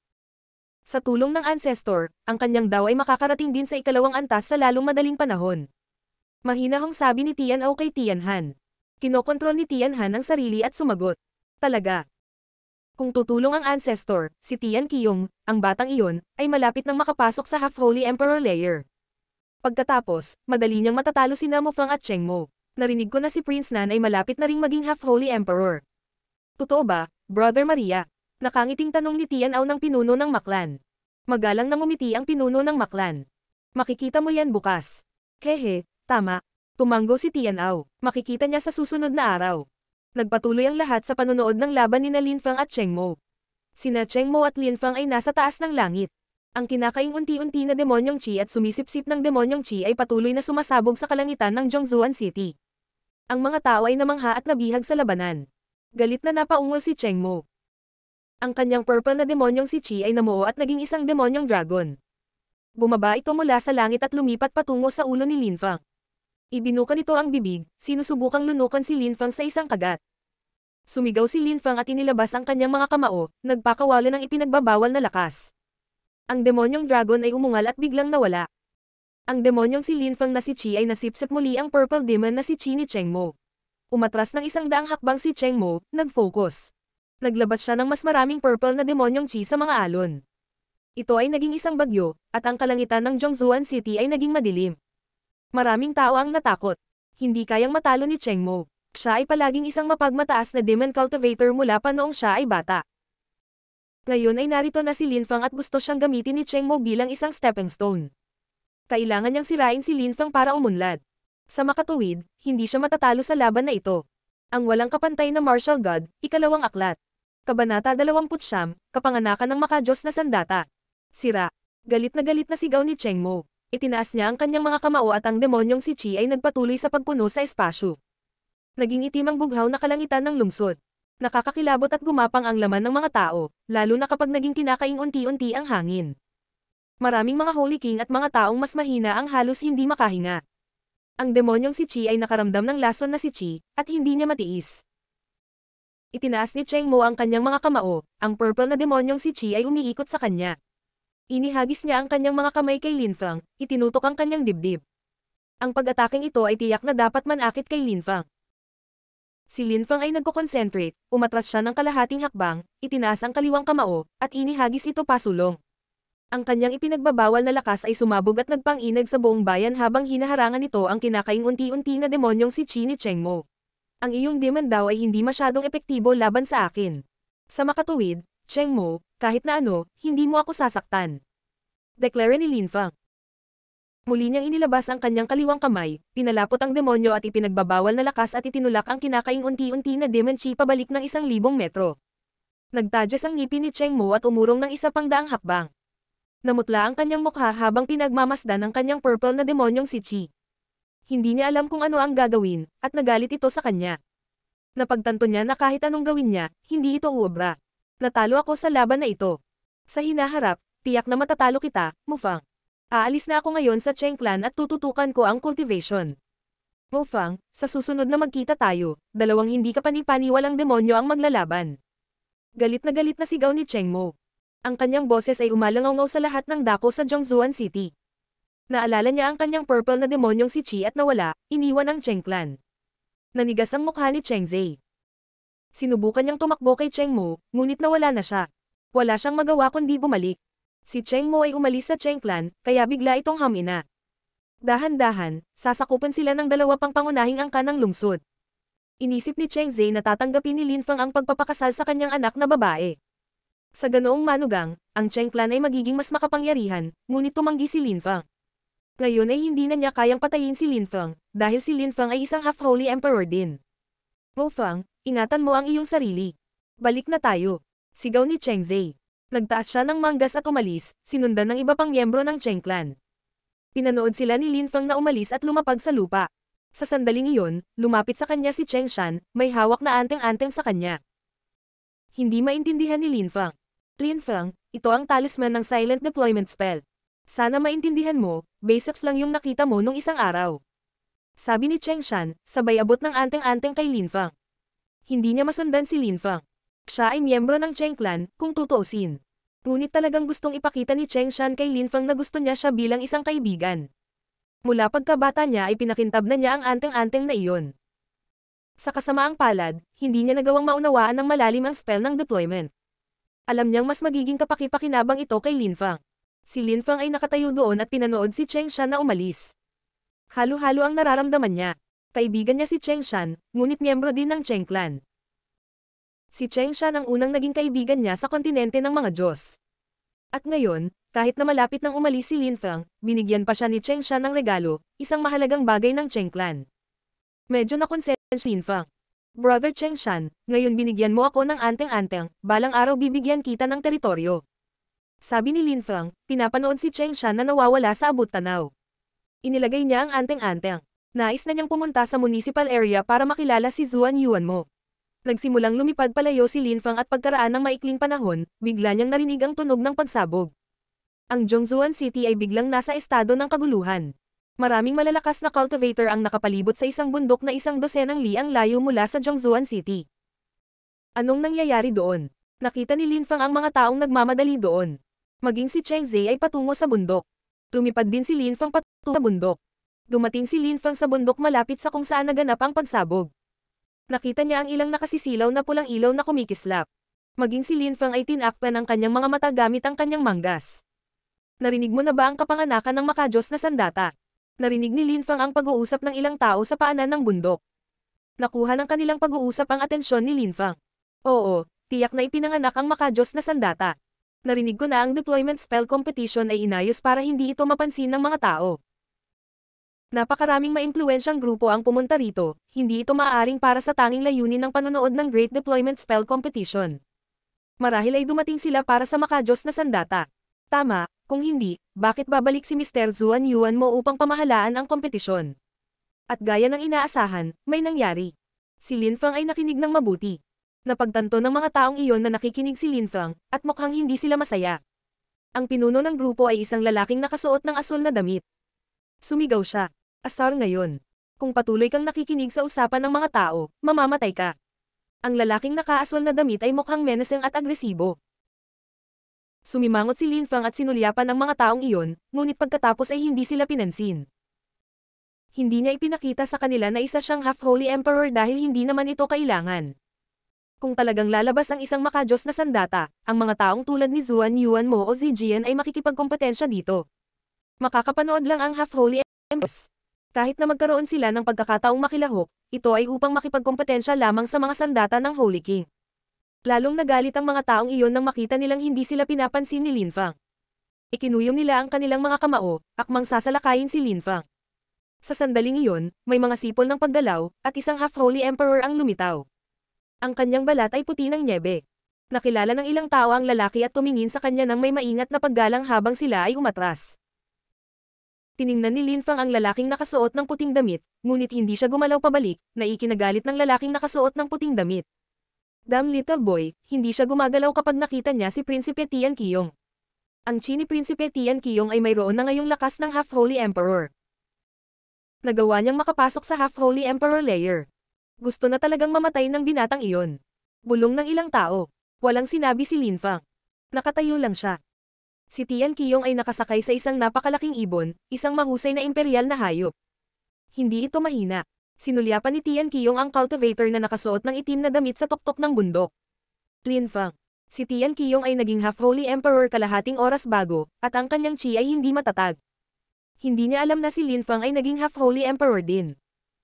Sa tulong ng ancestor, ang kanyang daw ay makakarating din sa ikalawang antas sa lalong madaling panahon. Mahinahong sabi ni Tian Ao kay Tian Han. Kinokontrol ni Tian Han ang sarili at sumagot. Talaga. Kung tutulong ang ancestor, si Tian Qiyong, ang batang iyon, ay malapit nang makapasok sa Half-Holy Emperor layer. Pagkatapos, madali niyang matatalo si Mo Fang at Cheng Mo. Narinig ko na si Prince Nan ay malapit na ring maging Half-Holy Emperor. Totoo ba, Brother Maria? Nakangiting tanong ni Tian Ao ng pinuno ng Maklan. Magalang nang umiti ang pinuno ng Maklan. Makikita mo yan bukas. Hehe, tama. Tumanggo si Tian Ao. Makikita niya sa susunod na araw. Nagpatuloy ang lahat sa panonood ng laban ni Lin Fang at Cheng Mo. Sina Cheng Mo at Lin Fang ay nasa taas ng langit. Ang kinakaing unti-unti na demonyong Qi at sumisipsip ng demonyong Qi ay patuloy na sumasabog sa kalangitan ng Zhongzuan City. Ang mga tao ay namangha at nabihag sa labanan. Galit na napaungol si Cheng Mo. Ang kanyang purple na demonyong si Qi ay namuo at naging isang demonyong dragon. Bumaba ito mula sa langit at lumipat patungo sa ulo ni Lin Fang. Ibinukan nito ang bibig, sinusubukang lunukan si Lin Fang sa isang kagat. Sumigaw si Lin Fang at inilabas ang kanyang mga kamao, nagpakawala ng ipinagbabawal na lakas. Ang demonyong dragon ay umungal at biglang nawala. Ang demonyong si Lin Fang na si Qi ay nasipsip muli ang purple demon na si Qi ni Cheng Mo. Umatras ng isang daang hakbang si Cheng Mo, nag-focus. Naglabas siya ng mas maraming purple na demonyong Qi sa mga alon. Ito ay naging isang bagyo, at ang kalangitan ng Zhongzuan City ay naging madilim. Maraming tao ang natakot. Hindi kayang matalo ni Cheng Mo. Siya ay palaging isang mapagmataas na demon cultivator mula pa noong siya ay bata. Ngayon ay narito na si Lin Fang at gusto siyang gamitin ni Cheng Mo bilang isang stepping stone. Kailangan niyang sirain si Lin Fang para umunlad. Sa makatuwid, hindi siya matatalo sa laban na ito. Ang walang kapantay na martial god, ikalawang aklat. Kabanata dalawampu't siyam, kapanganakan ng makadiyos na sandata. Sira. Galit na galit na sigaw ni Cheng Mo. Itinaas niya ang kanyang mga kamao at ang demonyong si Qi ay nagpatuloy sa pagpuno sa espasyo. Naging itim ang bughaw na kalangitan ng lungsod. Nakakakilabot at gumapang ang laman ng mga tao, lalo na kapag naging kinakaing unti-unti ang hangin. Maraming mga Holy King at mga taong mas mahina ang halos hindi makahinga. Ang demonyong si Qi ay nakaramdam ng lason na si Qi, at hindi niya matiis. Itinaas ni Cheng Mo ang kanyang mga kamao, ang purple na demonyong si Qi ay umiikot sa kanya. Inihagis niya ang kanyang mga kamay kay Lin Fang, itinutok ang kanyang dibdib. Ang pag-ataking ito ay tiyak na dapat manakit kay Lin Fang. Si Lin Fang ay nagko-concentrate, umatras siya ng kalahating hakbang, itinaas ang kaliwang kamao, at inihagis ito pasulong. Ang kanyang ipinagbabawal na lakas ay sumabog at nagpang-inag sa buong bayan habang hinaharangan nito ang kinakaing unti-unti na demonyong si Qi ni Cheng Mo. Ang iyong demon daw ay hindi masyadong epektibo laban sa akin. Sa makatuwid, Cheng Mo, kahit na ano, hindi mo ako sasaktan. Deklara ni Lin Fang. Muli niyang inilabas ang kanyang kaliwang kamay, pinalapot ang demonyo at ipinagbabawal na lakas at itinulak ang kinakaing unti-unti na demon Qi pabalik ng isang libong metro. Nagtadyas ang ngipin ni Cheng Mo at umurong ng isa pang daang hakbang. Namutla ang kanyang mukha habang pinagmamasdan ang kanyang purple na demonyong si Qi. Hindi niya alam kung ano ang gagawin, at nagalit ito sa kanya. Napagtanto niya na kahit anong gawin niya, hindi ito uobra. Natalo ako sa laban na ito. Sa hinaharap, tiyak na matatalo kita, Mo Fang. Aalis na ako ngayon sa Cheng Clan at tututukan ko ang cultivation. Mo Fang, sa susunod na magkita tayo, dalawang hindi kapani-paniwalang demonyo ang maglalaban. Galit na galit na sigaw ni Cheng Mo. Ang kanyang boses ay umalangaw sa lahat ng dako sa Zhongzuan City. Naalala niya ang kanyang purple na demonyong si Qi at nawala, iniwan ang Cheng Clan. Nanigas ang mukha ni Cheng Zhe. Sinubukan niyang tumakbo kay Cheng Mo, ngunit nawala na siya. Wala siyang magawa kundi bumalik. Si Cheng Mo ay umalis sa Cheng Clan, kaya bigla itong hamina. Dahan-dahan, sasakupan sila ng dalawa pang pangunahing angka ng lungsod. Inisip ni Cheng Zhe na tatanggapin ni Lin Fang ang pagpapakasal sa kanyang anak na babae. Sa ganoong manugang, ang Cheng Clan ay magiging mas makapangyarihan, ngunit tumanggi si Lin Fang. Ngayon ay hindi na niya kayang patayin si Lin Fang, dahil si Lin Fang ay isang half-holy emperor din. Mo Fang, ingatan mo ang iyong sarili. Balik na tayo. Sigaw ni Cheng Zhe. Nagtaas siya ng manggas at umalis, sinundan ng iba pang miyembro ng Cheng Clan. Pinanood sila ni Lin Fang na umalis at lumapag sa lupa. Sa sandaling iyon, lumapit sa kanya si Cheng Shan, may hawak na anteng-anteng sa kanya. Hindi maintindihan ni Lin Fang. Lin Fang, ito ang talisman ng silent deployment spell. Sana maintindihan mo, basics lang yung nakita mo nung isang araw. Sabi ni Cheng Shan, sabay abot ng anteng-anteng kay Lin Fang. Hindi niya masundan si Lin Fang. Siya ay miyembro ng Cheng Clan, kung tutuusin. Ngunit talagang gustong ipakita ni Cheng Shan kay Lin Fang na gusto niya siya bilang isang kaibigan. Mula pagkabata niya ay pinakintab na niya ang anteng-anteng na iyon. Sa kasamaang palad, hindi niya nagawang maunawaan ng malalim ang spell ng deployment. Alam niyang mas magiging kapaki-pakinabang ito kay Linfang. Si Linfang ay nakatayo doon at pinanood si Cheng Shan na umalis. Halo-halo ang nararamdaman niya. Kaibigan niya si Cheng Shan, ngunit miyembro din ng Cheng Clan. Si Cheng Shan ang unang naging kaibigan niya sa kontinente ng mga Diyos. At ngayon, kahit na malapit nang umalis si Linfang, binigyan pa siya ni Cheng Shan ng regalo, isang mahalagang bagay ng Cheng Clan. Medyo nakonsensya si Linfang. Brother Cheng Shan, ngayon binigyan mo ako ng anteng-anteng, balang araw bibigyan kita ng teritoryo. Sabi ni Linfang, pinapanood si Cheng Shan na nawawala sa abot-tanaw. Inilagay niya ang anteng-anteng. Nais na niyang pumunta sa municipal area para makilala si Zuan Yuan mo. Nagsimulang lumipad palayo si Linfang at pagkaraan ng maikling panahon, bigla niyang narinig ang tunog ng pagsabog. Ang Zhongzuan City ay biglang nasa estado ng kaguluhan. Maraming malalakas na cultivator ang nakapalibot sa isang bundok na isang dosenang li ang layo mula sa Zhongzuan City. Anong nangyayari doon? Nakita ni Linfang ang mga taong nagmamadali doon. Maging si Cheng Zhe ay patungo sa bundok. Lumipad din si Linfang patungo sa bundok. Dumating si Linfang sa bundok malapit sa kung saan naganap ang pagsabog. Nakita niya ang ilang nakasisilaw na pulang ilaw na kumikislap. Maging si Linfang ay tinakpan ang kanyang mga mata gamit ang kanyang manggas. Narinig mo na ba ang kapanganakan ng makajos na sandata? Narinig ni Linfang ang pag-uusap ng ilang tao sa paanan ng bundok. Nakuha ng kanilang pag-uusap ang atensyon ni Linfang. Oo, tiyak na ipinanganak ang makajos na sandata. Narinig ko na ang deployment spell competition ay inayos para hindi ito mapansin ng mga tao. Napakaraming maimpluwensyang grupo ang pumunta rito, hindi ito maaaring para sa tanging layunin ng panonood ng Great Deployment Spell Competition. Marahil ay dumating sila para sa makajos na sandata. Tama, kung hindi, bakit babalik si Mister Zuan Yuan mo upang pamahalaan ang kompetisyon? At gaya ng inaasahan, may nangyari. Si Linfang ay nakinig ng mabuti. Napagtanto ng mga taong iyon na nakikinig si Linfang, at mukhang hindi sila masaya. Ang pinuno ng grupo ay isang lalaking nakasuot ng asul na damit. Sumigaw siya. Asar ngayon. Kung patuloy kang nakikinig sa usapan ng mga tao, mamamatay ka. Ang lalaking nakaaswal na damit ay mukhang menacing at agresibo. Sumimangot si Linfang at sinulyapan ang mga taong iyon, ngunit pagkatapos ay hindi sila pinansin. Hindi niya ipinakita sa kanila na isa siyang half-holy emperor dahil hindi naman ito kailangan. Kung talagang lalabas ang isang makajos na sandata, ang mga taong tulad ni Zuan Yuan mo o Zijian ay makikipagkompetensya dito. Makakapanood lang ang half-holy emperors. Kahit na magkaroon sila ng pagkakataong makilahok, ito ay upang makipagkompetensya lamang sa mga sandata ng Holy King. Lalong nagalit ang mga taong iyon nang makita nilang hindi sila pinapansin ni Linfang. Ikinuyom nila ang kanilang mga kamao, akmang sasalakayin si Linfang. Sa sandaling iyon, may mga sipol ng paggalaw, at isang half-holy emperor ang lumitaw. Ang kanyang balat ay puti ng nyebe. Nakilala ng ilang tao ang lalaki at tumingin sa kanya nang may maingat na paggalang habang sila ay umatras. Tiningnan ni Linfang ang lalaking nakasuot ng puting damit, ngunit hindi siya gumalaw pabalik, na ikinagalit ng lalaking nakasuot ng puting damit. Damn little boy, hindi siya gumagalaw kapag nakita niya si Prinsipe Tian Qiyong. Ang chi ni Prinsipe Tian Qiyong ay mayroon na ngayong lakas ng Half-Holy Emperor. Nagawa niyang makapasok sa Half-Holy Emperor layer. Gusto na talagang mamatay ng binatang iyon. Bulong ng ilang tao. Walang sinabi si Linfang. Nakatayo lang siya. Si Tian Qiyong ay nakasakay sa isang napakalaking ibon, isang mahusay na imperial na hayop. Hindi ito mahina. Sinulyapan ni Tian Qiyong ang cultivator na nakasuot ng itim na damit sa tuktok ng bundok. Linfang. Si Tian Qiyong ay naging half-holy emperor kalahating oras bago, at ang kanyang chi ay hindi matatag. Hindi niya alam na si Linfang ay naging half-holy emperor din.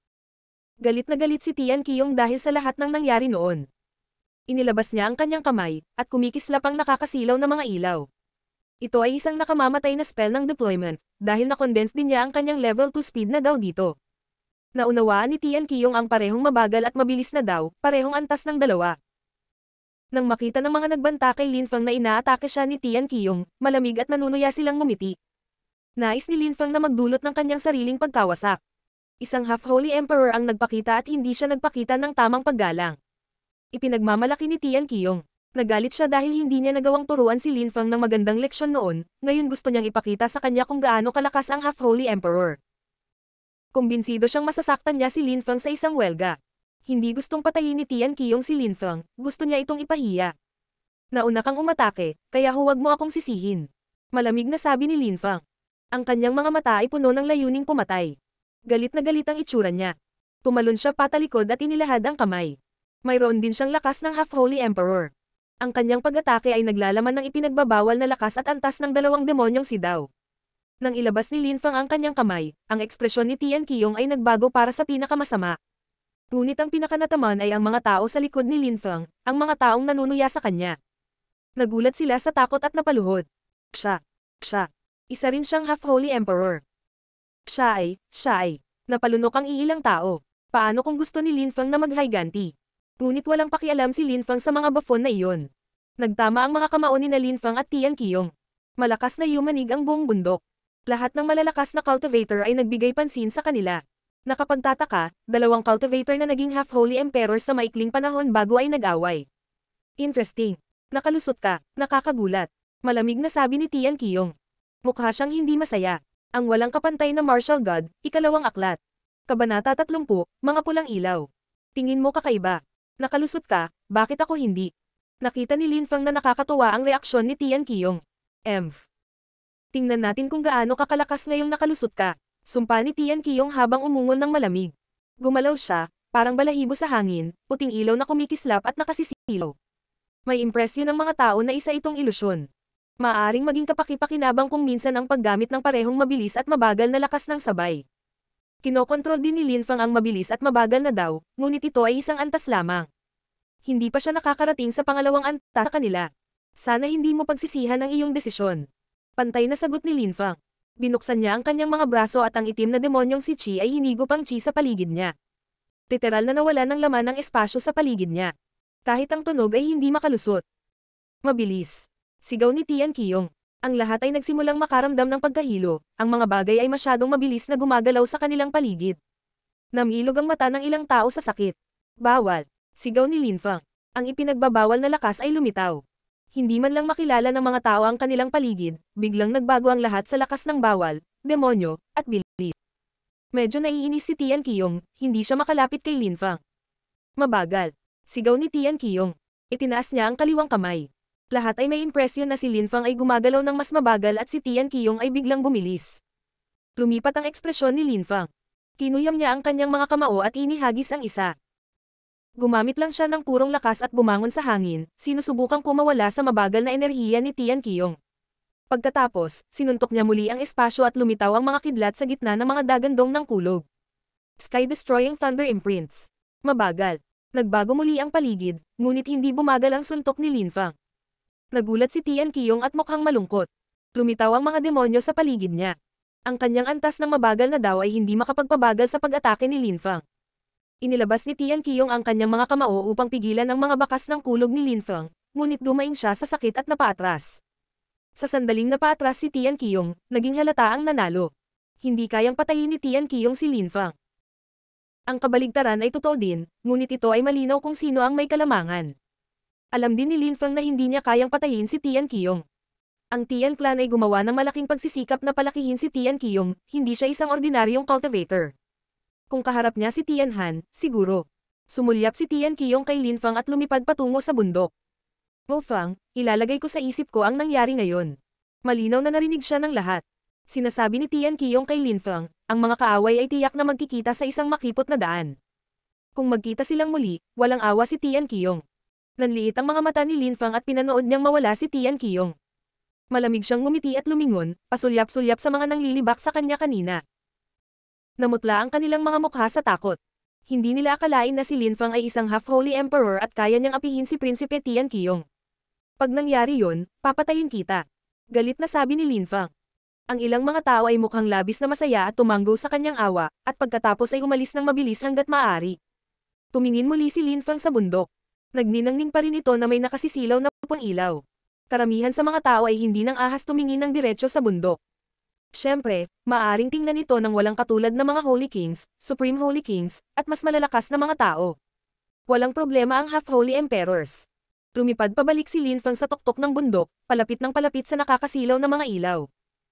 Galit na galit si Tian Qiyong dahil sa lahat ng nangyari noon. Inilabas niya ang kanyang kamay, at kumikislap ang nakakasilaw na mga ilaw. Ito ay isang nakamamatay na spell ng deployment, dahil na-condense din niya ang kanyang level two speed na daw dito. Naunawaan ni Tian Qiyong ang parehong mabagal at mabilis na daw, parehong antas ng dalawa. Nang makita ng mga nagbanta kay Linfang na inaatake siya ni Tian Qiyong, malamig at nanunuya silang ngumiti. Nais ni Linfang na magdulot ng kanyang sariling pagkawasak. Isang half-holy emperor ang nagpakita at hindi siya nagpakita ng tamang paggalang. Ipinagmamalaki ni Tian Qiyong. Nagalit siya dahil hindi niya nagawang turuan si Linfang ng magandang leksyon noon, ngayon gusto niyang ipakita sa kanya kung gaano kalakas ang half-holy emperor. Kumbinsido siyang masasaktan niya si Linfang sa isang welga. Hindi gustong patayin ni Tian Qiyong si Linfang, gusto niya itong ipahiya. Nauna kang umatake, kaya huwag mo akong sisihin. Malamig na sabi ni Linfang. Ang kanyang mga mata ay puno ng layuning pumatay. Galit na galit ang itsura niya. Tumalon siya patalikod at inilahad ang kamay. Mayroon din siyang lakas ng Half-Holy Emperor. Ang kanyang pag-atake ay naglalaman ng ipinagbabawal na lakas at antas ng dalawang demonyong si Dao. Nang ilabas ni Lin Fang ang kanyang kamay, ang ekspresyon ni Tian Qiyong ay nagbago para sa pinakamasama. Ngunit ang pinakanataman ay ang mga tao sa likod ni Lin Fang, ang mga taong nanunuya sa kanya. Nagulat sila sa takot at napaluhod. Siya, siya, isa rin siyang Half-Holy Emperor. Siya ay, siya ay, napalunok ang iilang tao. Paano kung gusto ni Lin Fang na mag-higanti? Ngunit walang pakialam si Lin Fang sa mga buffon na iyon. Nagtama ang mga kamao ni na Lin Fang at Tian Qiyong. Malakas na yumanig ang buong bundok. Lahat ng malalakas na cultivator ay nagbigay pansin sa kanila. Nakapagtataka, dalawang cultivator na naging Half-Holy Emperor sa maikling panahon bago ay nag-away. Interesting. Nakalusot ka, nakakagulat. Malamig na sabi ni Tian Qiyong. Mukha siyang hindi masaya. Ang walang kapantay na martial god, ikalawang aklat. Kabanata thirty, mga pulang ilaw. Tingin mo kakaiba. Nakalusot ka, bakit ako hindi? Nakita ni Lin Fang na nakakatuwa ang reaksyon ni Tian Qiyong. Emph. Tingnan natin kung gaano kakalakas ngayong nakalusot ka. Sumpa ni Tian Qiyong habang umungol ng malamig. Gumalaw siya, parang balahibo sa hangin, puting ilaw na kumikislap at nakasisilaw. May impresyon ng mga tao na isa itong ilusyon. Maaring maging kapaki-pakinabang kung minsan ang paggamit ng parehong mabilis at mabagal na lakas ng sabay. Kinokontrol din ni Lin Fang ang mabilis at mabagal na daw, ngunit ito ay isang antas lamang. Hindi pa siya nakakarating sa pangalawang antas sa kanila. Sana hindi mo pagsisihan ang iyong desisyon. Pantay na sagot ni Lin Fang. Binuksan niya ang kanyang mga braso at ang itim na demonyong si Qi ay hinigop ang Qi sa paligid niya. Literal na nawala ng laman ng espasyo sa paligid niya. Kahit ang tunog ay hindi makalusot. Mabilis. Sigaw ni Tian Qiyong. Ang lahat ay nagsimulang makaramdam ng pagkahilo, ang mga bagay ay masyadong mabilis na gumagalaw sa kanilang paligid. Namilog ang mata ng ilang tao sa sakit. Bawal. Sigaw ni Lin Fang. Ang ipinagbabawal na lakas ay lumitaw. Hindi man lang makilala ng mga tao ang kanilang paligid, biglang nagbago ang lahat sa lakas ng bawal, demonyo, at bilis. Medyo naiinis si Tian Qiyong, hindi siya makalapit kay Lin Fang. Mabagal. Sigaw ni Tian Qiyong. Itinaas niya ang kaliwang kamay. Lahat ay may impresyon na si Lin Fang ay gumagalaw ng mas mabagal at si Tian Qiyong ay biglang bumilis. Lumipat ang ekspresyon ni Lin Fang. Kinuyam niya ang kanyang mga kamao at inihagis ang isa. Gumamit lang siya ng purong lakas at bumangon sa hangin, sinusubukang kumawala sa mabagal na enerhiya ni Tian Qiyong. Pagkatapos, sinuntok niya muli ang espasyo at lumitaw ang mga kidlat sa gitna ng mga dagandong ng kulog. Sky-destroying thunder imprints. Mabagal. Nagbago muli ang paligid, ngunit hindi bumagal ang suntok ni Lin Fang. Nagulat si Tian Qiyong at mukhang malungkot. Lumitaw ang mga demonyo sa paligid niya. Ang kanyang antas ng mabagal na daw ay hindi makapagpabagal sa pag-atake ni Lin Fang. Inilabas ni Tian Qiyong ang kanyang mga kamao upang pigilan ang mga bakas ng kulog ni Lin Fang, ngunit dumaing siya sa sakit at napaatras. Sa sandaling napaatras si Tian Qiyong, naging halata ang nanalo. Hindi kayang patayin ni Tian Qiyong si Lin Fang. Ang kabaligtaran ay totoo din, ngunit ito ay malinaw kung sino ang may kalamangan. Alam din ni Lin Fang na hindi niya kayang patayin si Tian Qiyong. Ang Tian clan ay gumawa ng malaking pagsisikap na palakihin si Tian Qiyong, hindi siya isang ordinaryong cultivator. Kung kaharap niya si Tian Han, siguro. Sumulyap si Tian Qiyong kay Lin Fang at lumipad patungo sa bundok. Mo Fang, ilalagay ko sa isip ko ang nangyari ngayon. Malinaw na narinig siya ng lahat. Sinasabi ni Tian Qiyong kay Lin Fang, ang mga kaaway ay tiyak na magkikita sa isang makipot na daan. Kung magkita silang muli, walang awa si Tian Qiyong. Nanliit ang mga mata ni Lin Fang at pinanood niyang mawala si Tian Qiyong. Malamig siyang ngumiti at lumingon, pasulyap-sulyap sa mga nanglilibak sa kanya kanina. Namutla ang kanilang mga mukha sa takot. Hindi nila akalain na si Lin Fang ay isang Half-Holy Emperor at kaya niyang apihin si Prinsipe Tian Qiyong. Pag nangyari yun, papatayin kita. Galit na sabi ni Lin Fang. Ang ilang mga tao ay mukhang labis na masaya at tumanggo sa kanyang awa, at pagkatapos ay umalis ng mabilis hanggat maaari. Tumingin muli si Lin Fang sa bundok. Nagninangning pa rin ito na may nakasisilaw na pang ilaw. Karamihan sa mga tao ay hindi nang ahas tumingin ng diretso sa bundok. Siyempre, maaring tingnan ito ng walang katulad na mga Holy Kings, Supreme Holy Kings, at mas malalakas na mga tao. Walang problema ang Half-Holy Emperors. Lumipad pabalik si Lin Fang sa tuktok ng bundok, palapit ng palapit sa nakakasilaw na mga ilaw.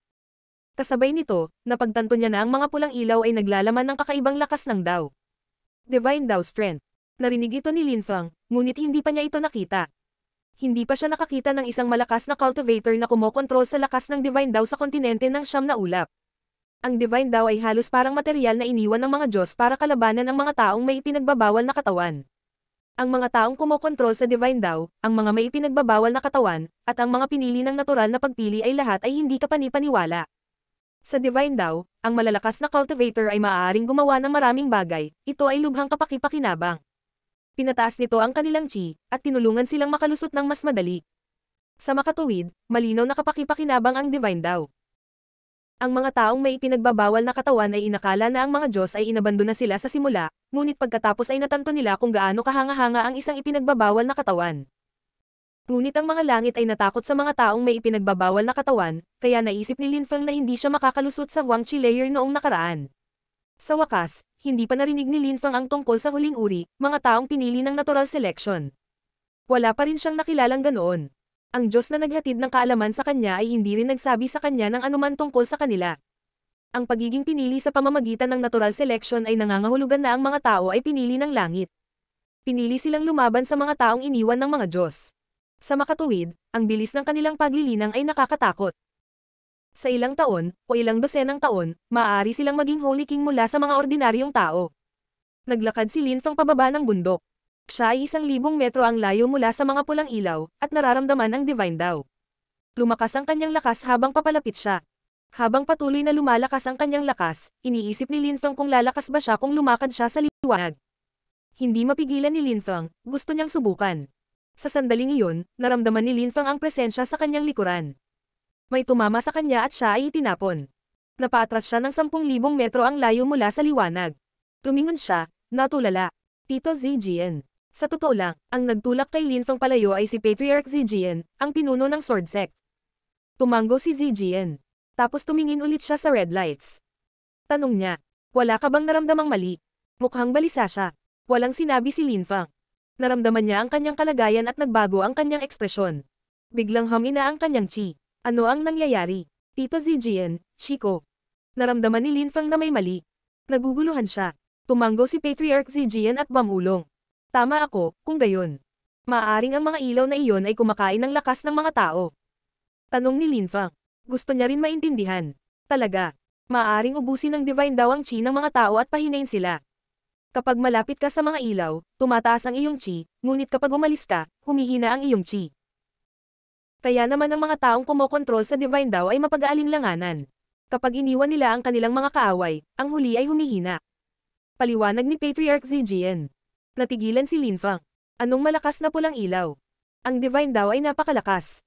Kasabay nito, napagtanto niya na ang mga pulang ilaw ay naglalaman ng kakaibang lakas ng Dao. Divine Dao Strength. Narinig ito ni Lin Fang, ngunit hindi pa niya ito nakita. Hindi pa siya nakakita ng isang malakas na cultivator na kumokontrol sa lakas ng Divine Dao sa kontinente ng Siyam na Ulap. Ang divine daw ay halos parang material na iniwan ng mga Diyos para kalabanan ang mga taong may ipinagbabawal na katawan. Ang mga taong kumokontrol sa divine daw, ang mga may ipinagbabawal na katawan, at ang mga pinili ng natural na pagpili ay lahat ay hindi kapanipaniwala. Sa divine daw, ang malalakas na cultivator ay maaaring gumawa ng maraming bagay, ito ay lubhang kapakipakinabang. Pinataas nito ang kanilang chi, at tinulungan silang makalusot ng mas madali. Sa makatuwid, malinaw na kapakipakinabang ang divine daw. Ang mga taong may ipinagbabawal na katawan ay inakala na ang mga Diyos ay inabandona sila sa simula, ngunit pagkatapos ay natanto nila kung gaano kahanga-hanga ang isang ipinagbabawal na katawan. Ngunit ang mga langit ay natakot sa mga taong may ipinagbabawal na katawan, kaya naisip ni Lin Feng na hindi siya makakalusot sa Huang Chi layer noong nakaraan. Sa wakas, hindi pa narinig ni Lin Feng ang tungkol sa huling uri, mga taong pinili ng natural selection. Wala pa rin siyang nakilalang ganoon. Ang Diyos na naghatid ng kaalaman sa kanya ay hindi rin nagsabi sa kanya ng anuman tungkol sa kanila. Ang pagiging pinili sa pamamagitan ng natural selection ay nangangahulugan na ang mga tao ay pinili ng langit. Pinili silang lumaban sa mga taong iniwan ng mga Diyos. Sa makatuwid, ang bilis ng kanilang paglilinang ay nakakatakot. Sa ilang taon, o ilang dosenang taon, maaari silang maging Holy King mula sa mga ordinaryong tao. Naglakad si Lin Feng pababa ng bundok. Siya ay isang libong metro ang layo mula sa mga pulang ilaw, at nararamdaman ang divine daw. Lumakas ang kanyang lakas habang papalapit siya. Habang patuloy na lumalakas ang kanyang lakas, iniisip ni Lin Feng kung lalakas ba siya kung lumakad siya sa liwanag. Hindi mapigilan ni Lin Feng, gusto niyang subukan. Sa sandaling iyon, naramdaman ni Lin Feng ang presensya sa kanyang likuran. May tumama sa kanya at siya ay itinapon. Napaatras siya ng sampung libong metro ang layo mula sa liwanag. Tumingon siya, natulala. Tito Zijian. Sa totoo lang, ang nagtulak kay Lin Feng palayo ay si Patriarch Zijian, ang pinuno ng Sword Sect. Tumango si Zijian. Tapos tumingin ulit siya sa red lights. Tanong niya, wala ka bang naramdamang mali? Mukhang balisa siya. Walang sinabi si Lin Feng. Naramdaman niya ang kanyang kalagayan at nagbago ang kanyang ekspresyon. Biglang humina ang kanyang chi. Ano ang nangyayari? Tito Zijian, Chico. Naramdaman ni Lin Feng na may mali. Naguguluhan siya. Tumango si Patriarch Zijian at bamulong. Tama ako, kung gayon. Maaaring ang mga ilaw na iyon ay kumakain ng lakas ng mga tao. Tanong ni Lin Feng. Gusto niya rin maintindihan. Talaga. Maaaring ubusin ng divine daw ang chi ng mga tao at pahinain sila. Kapag malapit ka sa mga ilaw, tumataas ang iyong chi, ngunit kapag umalis ka, humihina ang iyong chi. Kaya naman ang mga taong kumokontrol sa divine daw ay mapag-aalinlanganan. Kapag iniwan nila ang kanilang mga kaaway, ang huli ay humihina. Paliwanag ni Patriarch Zijian. Natigilan si Lin Feng. Anong malakas na pulang ilaw? Ang divine daw ay napakalakas.